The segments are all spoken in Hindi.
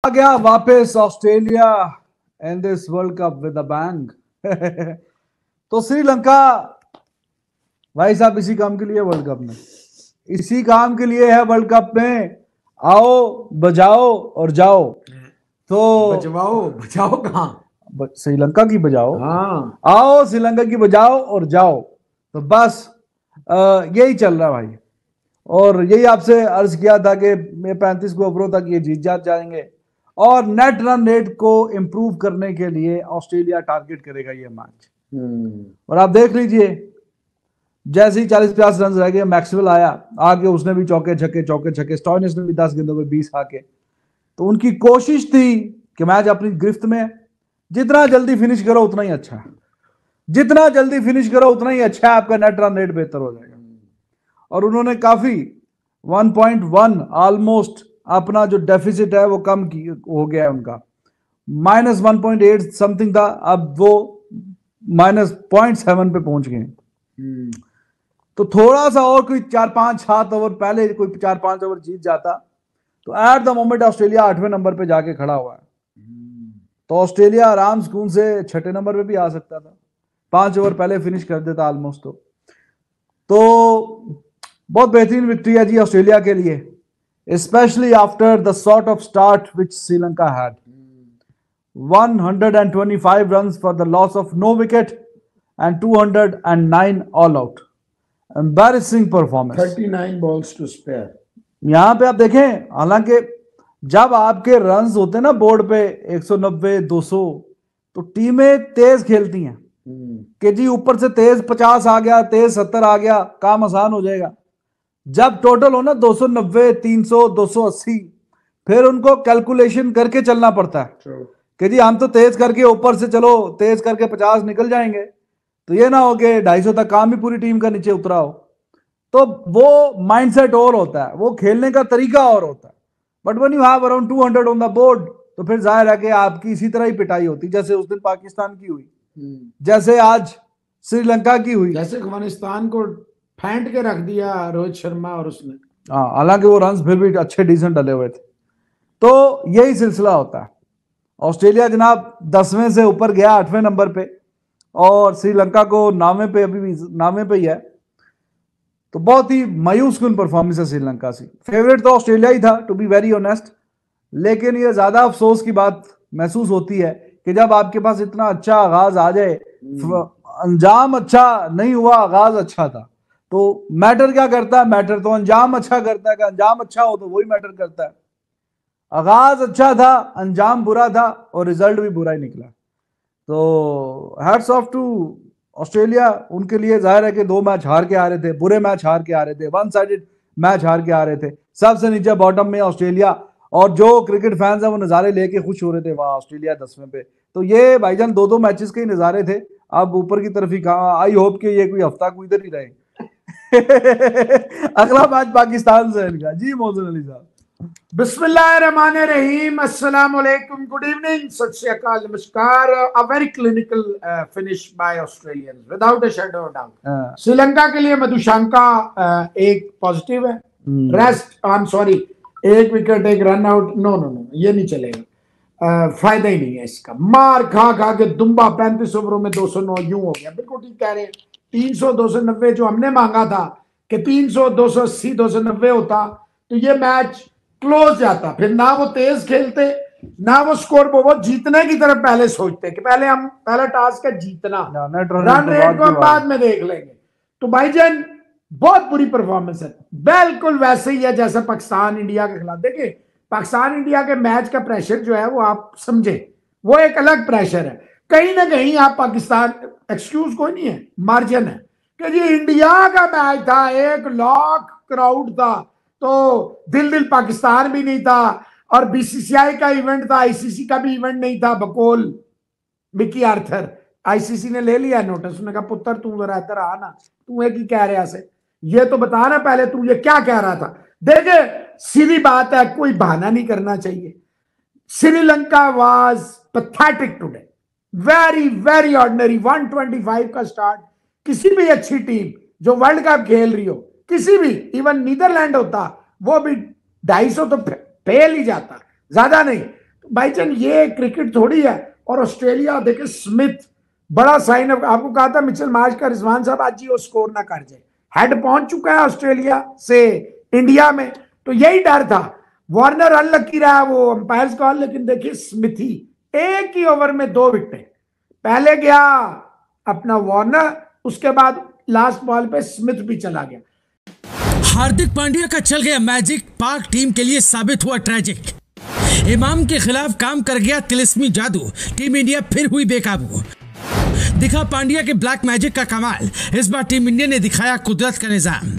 गया वापस Australia and this World Cup with a bang. तो श्रीलंका भाई साहब इसी काम के लिए वर्ल्ड कप में, इसी काम के लिए है वर्ल्ड कप में। आओ बजाओ और जाओ। तो बजवाओ बजाओ कहाँ, श्रीलंका की बजाओ। हाँ आओ श्रीलंका की बजाओ और जाओ। तो बस यही चल रहा भाई। और यही आपसे अर्ज किया था कि 35 ओवरों तक ये जीत जाएंगे और नेट रन रेट को इंप्रूव करने के लिए ऑस्ट्रेलिया टारगेट करेगा ये मैच। और आप देख लीजिए, जैसे ही 40-50 रन रह गए, मैक्सवेल आया, आके उसने भी चौके छक्के, स्टॉइनिस ने भी 10 गेंदों में 20 आके। तो उनकी कोशिश थी कि मैच अपनी गिरफ्त में, जितना जल्दी फिनिश करो उतना ही अच्छा, जितना जल्दी फिनिश करो उतना ही अच्छा है, आपका नेट रन रेट बेहतर हो जाएगा। और उन्होंने काफी 1.1 ऑलमोस्ट अपना जो डेफिसिट है वो कम हो गया है उनका। -1.8 समथिंग था, अब वो -0.7 पे पहुंच गए। तो थोड़ा सा और कोई 4-5-7 ओवर पहले कोई 4-5 ओवर जीत जाता तो एट द मोमेंट ऑस्ट्रेलिया 8वें नंबर पे जाके खड़ा हुआ है। तो ऑस्ट्रेलिया आराम सुकून से 6ठे नंबर पे भी आ सकता था, 5 ओवर पहले फिनिश कर देता ऑलमोस्ट। तो बहुत बेहतरीन विक्ट्री है जी ऑस्ट्रेलिया के लिए, specially after the sort of start which Sri Lanka had. 125 runs for the loss of no wicket and 209 all out. Embarrassing performance. 39 balls to spare. यहां पे आप देखें, हालांकि जब आपके रन्स होते हैं ना बोर्ड पे 190 200, तो टीमें तेज खेलती हैं कि जी ऊपर से तेज 50 आ गया, तेज 70 आ गया, काम आसान हो जाएगा। जब टोटल हो ना 290 300 280, फिर उनको कैलकुलेशन करके चलना पड़ता है कि जी हम तो तेज करके ऊपर से चलो तेज करके 50 निकल जाएंगे, तो ये ना हो कि 250 तक काम भी पूरी टीम का नीचे उतरा हो। तो वो माइंडसेट और होता है, वो खेलने का तरीका और होता है। But when you have around 200 on the board, तो फिर जाहिर है कि आपकी इसी तरह ही पिटाई होती, जैसे उस दिन पाकिस्तान की हुई, जैसे आज श्रीलंका की हुई, जैसे अफगानिस्तान को फेंट के रख दिया रोहित शर्मा और उसने। हाँ, हालांकि वो रन्स फिर भी अच्छे डिसेंट डले हुए थे। तो यही सिलसिला होता है। ऑस्ट्रेलिया जनाब 10वें से ऊपर गया 8वें नंबर पे, और श्रीलंका को 9वें पे, अभी भी 9वें पे ही है। तो बहुत ही मायूस कुन परफॉर्मेंस है श्रीलंका से। फेवरेट तो ऑस्ट्रेलिया ही था टू बी वेरी ऑनेस्ट, लेकिन ये ज्यादा अफसोस की बात महसूस होती है कि जब आपके पास इतना अच्छा आगाज आ जाए, अंजाम अच्छा नहीं हुआ, आगाज अच्छा था, तो मैटर क्या करता है? मैटर तो अंजाम अच्छा करता है, कि अंजाम अच्छा हो तो वही मैटर करता है। आगाज अच्छा था, अंजाम बुरा था, और रिजल्ट भी बुरा ही निकला। तो हैट्स ऑफ टू ऑस्ट्रेलिया, उनके लिए जाहिर है कि 2 मैच हार के आ रहे थे, बुरे मैच हार के आ रहे थे, वन साइडेड मैच हार के आ रहे थे। सबसे नीचे बॉटम में ऑस्ट्रेलिया, और जो क्रिकेट फैंस हैं वो नज़ारे लेके खुश हो रहे थे, वाह ऑस्ट्रेलिया 10वें पे। तो ये भाईजान 2-2 मैचेस के ही नज़ारे थे, अब ऊपर की तरफ ही कहा। आई होप कि ये कोई हफ्ता को इधर ही रहे। अगला मैच पाकिस्तान से इनका। जी मोहसिन अली साहब। बिस्मिल्लाहिर्रहमानिर्रहीम, अस्सलाम वालेकुम, गुड इवनिंग, सत श्री अकाल, नमस्कार। A very clinical finish by Australians without a shadow of doubt. Sri Lanka के लिए मधुशंका एक पॉजिटिव है, रेस्ट आई एम सॉरी, एक विकेट एक run out, no no no ये नहीं चलेगा, फायदा ही नहीं है इसका। मार खा खा के दुम्बा 35 ओवरों में 209 यूं हो गया। बिल्कुल ठीक कह रहे हैं, 300 290 जो हमने मांगा था कि 300 280 290 होता तो ये मैच क्लोज जाता। फिर ना वो तेज खेलते, ना वो स्कोर, वो जीतने की तरफ पहले सोचते कि पहले हम, पहला टास्क है जीतना, रन रेट को हम बाद में देख लेंगे। तो भाईजान बहुत बुरी परफॉर्मेंस है, बिल्कुल वैसे ही है जैसा पाकिस्तान इंडिया के खिलाफ। देखिए पाकिस्तान इंडिया के मैच का प्रेशर जो है वो आप समझे, वो एक अलग प्रेशर है। कहीं ना कहीं आप पाकिस्तान, एक्सक्यूज कोई नहीं है, मार्जिन है कि जी इंडिया का मैच था, 1 लाख क्राउड था, तो दिल पाकिस्तान भी नहीं था, और बीसीसीआई का इवेंट था, आईसीसी का भी इवेंट नहीं था। बकौल मिकी आर्थर, आईसीसी ने ले लिया नोटिस, उसने कहा पुत्र तू जरा इधर आ ना, तू एक ही कह रहा से, ये तो बता ना पहले तू ये क्या कह रहा था। देखे सीधी बात है, कोई बहाना नहीं करना चाहिए। Sri Lanka was pathetic today, very very ordinary. 125 का स्टार्ट, किसी भी अच्छी टीम जो वर्ल्ड कप खेल रही हो, किसी भी, इवन नीदरलैंड होता वो भी 250 तो फेल ही जाता, ज्यादा नहीं। भाईजान ये क्रिकेट थोड़ी है। और ऑस्ट्रेलिया देखे स्मिथ बड़ा साइन अप, आपको कहा था मिचेल मार्श का रिजवान साहब आज ही वो स्कोर ना कर जाए, हेड पहुंच चुका है ऑस्ट्रेलिया से इंडिया में, तो यही डर था। वार्नर अनलकी रहा वो अंपायर्स कॉल, लेकिन देखिए स्मिथी एक ही ओवर में 2 विकेटें, पहले गया अपना वार्नर, उसके बाद लास्ट बॉल पे स्मिथ भी चला गया। हार्दिक पांड्या का चल गया मैजिक, पाक टीम के लिए साबित हुआ ट्रेजिक। इमाम के खिलाफ काम कर गया तिलिस्मी जादू, टीम इंडिया फिर हुई बेकाबू। दिखा पांड्या के ब्लैक मैजिक का कमाल, इस बार टीम इंडिया ने दिखाया कुदरत का निजाम।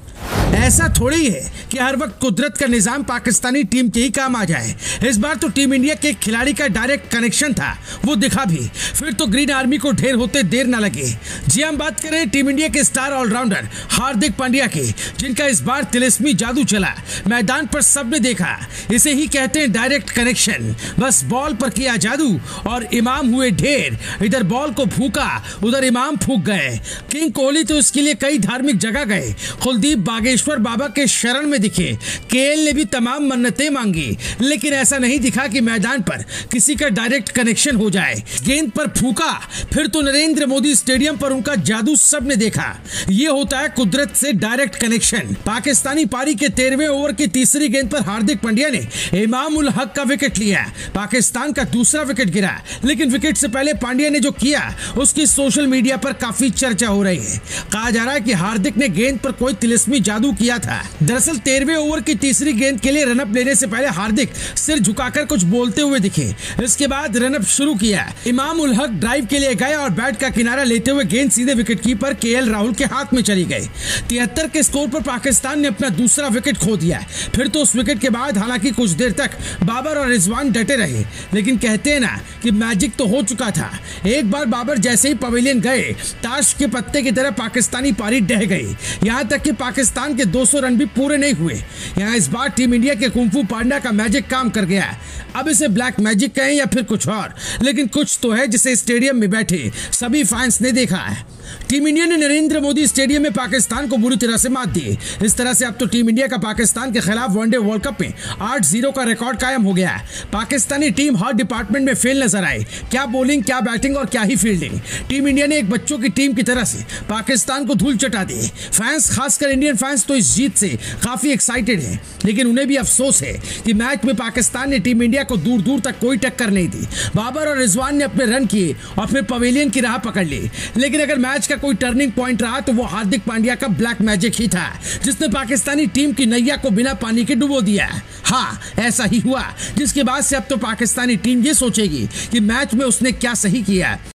ऐसा थोड़ी है कि हर वक्त कुदरत का निजाम पाकिस्तानी टीम के ही काम आ जाए। इस बार तो टीम इंडिया के खिलाड़ी का डायरेक्ट कनेक्शन था, वो दिखा भी। फिर तो ग्रीन आर्मी को ढेर होते देर ना लगे। जी हम बात करें टीम इंडिया के स्टार ऑलराउंडर हार्दिक पांड्या की, जिनका इस बार तिलिस्मी जादू चला। मैदान पर सबने देखा, इसे ही कहते हैं डायरेक्ट कनेक्शन। बस बॉल पर किया जादू और इमाम हुए ढेर। इधर बॉल को फूका, उधर इमाम फूक गए। किंग कोहली तो इसके लिए कई धार्मिक जगह गए, कुलदीप बागेश्वर बाबा के शरण में दिखे। केएल ने भी तमाम मन्नतें मांगी, लेकिन ऐसा नहीं दिखा कि मैदान पर किसी का डायरेक्ट कनेक्शन हो जाए। गेंद पर फूका, फिर तो नरेंद्र मोदी स्टेडियम पर उनका जादू सबने देखा। ये होता है कुदरत से डायरेक्ट कनेक्शन। पाकिस्तानी पारी के 13वें ओवर की तीसरी गेंद पर हार्दिक पांड्या ने इमाम उल हक का विकेट लिया। पाकिस्तान का दूसरा विकेट गिरा, लेकिन विकेट से पहले पांड्या ने जो किया उसकी सोशल मीडिया पर काफी चर्चा हो रही है। कहा जा रहा है कि हार्दिक ने गेंद पर कोई तिलिस्मी जादू किया था। दरअसल 13वें ओवर की तीसरी गेंद के लिए रनअप लेने से पहले हार्दिक सिर झुकाकर कुछ बोलते हुए दिखे। इसके बाद रनअप शुरू किया। इमाम उल हक ड्राइव के लिए गए और बैट का किनारा लेते हुए गेंद सीधे विकेटकीपर केएल राहुल के हाथ में चली गई। 73 के स्कोर पर पाकिस्तान ने अपना दूसरा विकेट खो दिया। फिर तो उस विकेट के बाद हालांकि कुछ देर तक बाबर और रिजवान डटे रहे, लेकिन कहते हैं ना कि मैजिक तो हो चुका था। एक बार बाबर जैसे ही पवेलियन गए, ताश के पत्ते की तरह पाकिस्तानी पारी ढह गई। यहां तक कि पाकिस्तान के 200 रन भी पूरे नहीं हुए। यहाँ इस बार टीम इंडिया के कुंफू पांड्या का मैजिक काम कर गया। अब इसे ब्लैक मैजिक कहें या फिर कुछ और, लेकिन कुछ तो है जिसे स्टेडियम में बैठे सभी फैंस ने देखा है। टीम इंडिया ने नरेंद्र मोदी स्टेडियम में पाकिस्तान को बुरी तरह से मात दी। इस तरह से अब तो टीम इंडिया का पाकिस्तान के खिलाफ वनडे वर्ल्ड कप में 8-0 का रिकॉर्ड कायम हो गया है। पाकिस्तानी टीम हर डिपार्टमेंट में फेल नजर आई, क्या बॉलिंग, क्या बैटिंग और क्या ही फील्डिंग। टीम इंडिया ने एक बच्चों की टीम की तरह से पाकिस्तान को धूल चटा दी। फैंस, खासकर इंडियन फैंस तो इस जीत से काफी एक्साइटेड हैं, लेकिन उन्हें भी अफसोस है कि मैच में पाकिस्तान ने टीम इंडिया को दूर दूर तक कोई टक्कर नहीं दी। बाबर और रिजवान ने अपने रन किए और फिर पवेलियन की राह पकड़ ली। लेकिन अगर मैच का कोई टर्निंग पॉइंट रहा तो वो हार्दिक पांड्या का ब्लैक मैजिक ही था, जिसने पाकिस्तानी टीम की नैया को बिना पानी के डुबो दिया। हाँ, ऐसा ही हुआ, जिसके बाद से अब तो पाकिस्तानी टीम ये सोचेगी कि मैच में उसने क्या सही किया।